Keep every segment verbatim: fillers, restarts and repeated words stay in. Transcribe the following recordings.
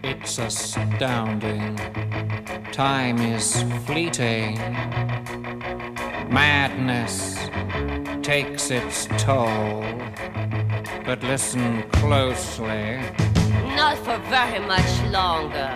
It's astounding. Time is fleeting. Madness takes its toll. But listen closely. Not for very much longer.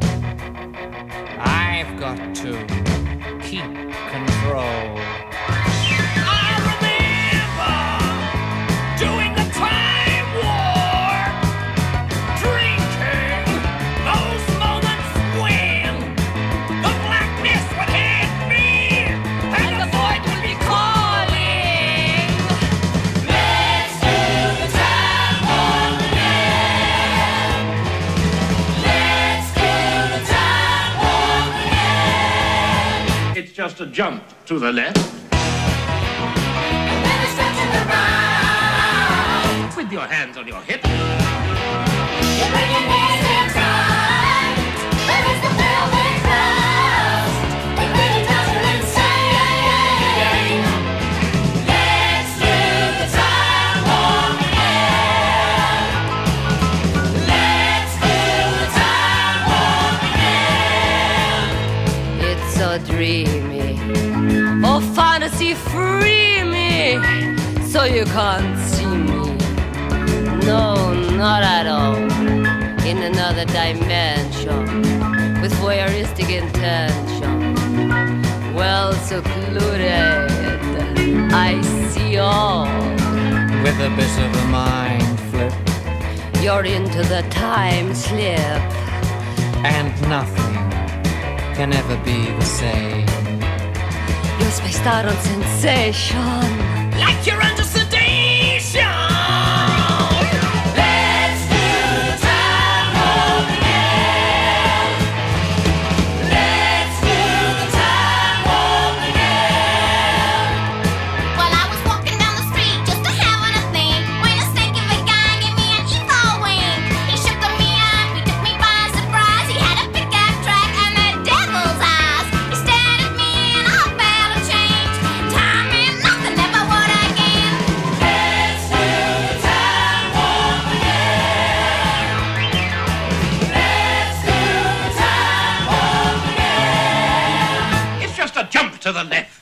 I've got to keep control. I remember doing the time war, drinking those moments when the blackness would hit me and the void would be calling. Let's do the time warp again. Let's do the time warp again. It's just a jump to the left. With your hands on your hips. You bring your knees in tight. There is the velvet crust. It really does you insane. Let's do the time warp again. Let's do the time warp again. It's so dreamy. Oh, fantasy, free me, so you can't see me. No, not at all. In another dimension, with voyeuristic intention. Well secluded, I see all. With a bit of a mind flip. You're into the time slip. And nothing can ever be the same. You're spaced out on sensation. Like you're under sedation. Let's do the time warp again. Let's do the time warp again. Well, I was walking down the street just a having a thing when a stinky big guy gave me an evil wink. He shook me up, he took me by surprise. He had a pickup truck and the devil's eyes. He stared at me and I felt a change. Time and nothing ever would again. Let's do the time warp again. Let's do the time warp again. It's just a jump to the left.